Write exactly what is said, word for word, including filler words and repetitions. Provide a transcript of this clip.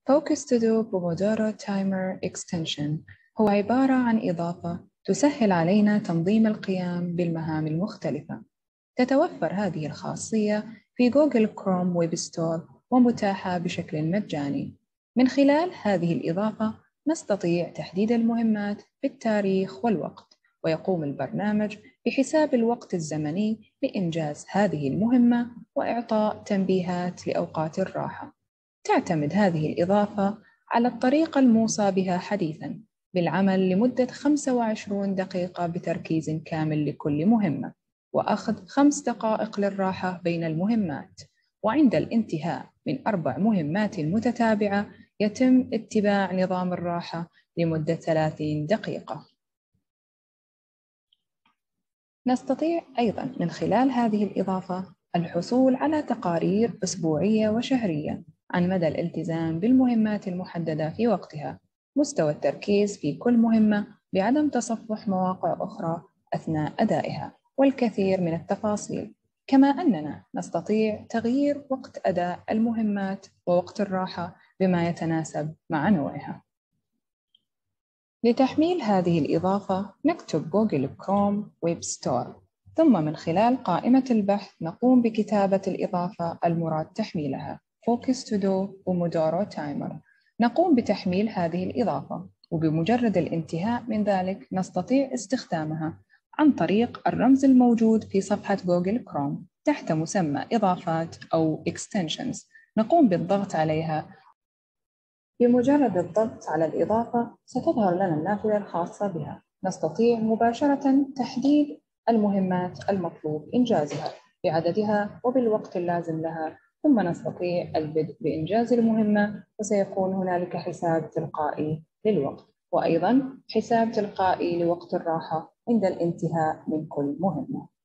Focus to do Pomodoro Timer Extension هو عبارة عن إضافة تسهل علينا تنظيم القيام بالمهام المختلفة. تتوفر هذه الخاصية في جوجل كروم ويب ستور ومتاحة بشكل مجاني. من خلال هذه الإضافة نستطيع تحديد المهمات بالتاريخ والوقت، ويقوم البرنامج بحساب الوقت الزمني لإنجاز هذه المهمة وإعطاء تنبيهات لأوقات الراحة. تعتمد هذه الإضافة على الطريقة الموصى بها حديثاً بالعمل لمدة خمسة وعشرين دقيقة بتركيز كامل لكل مهمة، وأخذ خمس دقائق للراحة بين المهمات. وعند الانتهاء من أربع مهمات متتابعة يتم اتباع نظام الراحة لمدة ثلاثين دقيقة. نستطيع أيضاً من خلال هذه الإضافة الحصول على تقارير أسبوعية وشهرية عن مدى الالتزام بالمهمات المحددة في وقتها، مستوى التركيز في كل مهمة بعدم تصفح مواقع أخرى أثناء أدائها، والكثير من التفاصيل. كما أننا نستطيع تغيير وقت أداء المهمات ووقت الراحة بما يتناسب مع نوعها. لتحميل هذه الإضافة نكتب جوجل كروم ويب ستور، ثم من خلال قائمة البحث نقوم بكتابة الإضافة المراد تحميلها Focus to do Pomodoro Timer. نقوم بتحميل هذه الإضافة، وبمجرد الانتهاء من ذلك نستطيع استخدامها عن طريق الرمز الموجود في صفحة جوجل كروم تحت مسمى إضافات أو Extensions. نقوم بالضغط عليها. بمجرد الضغط على الإضافة ستظهر لنا النافذة الخاصة بها. نستطيع مباشرة تحديد المهمات المطلوب إنجازها بعددها وبالوقت اللازم لها، ثم نستطيع البدء بإنجاز المهمة، وسيكون هنالك حساب تلقائي للوقت، وأيضاً حساب تلقائي لوقت الراحة عند الانتهاء من كل مهمة.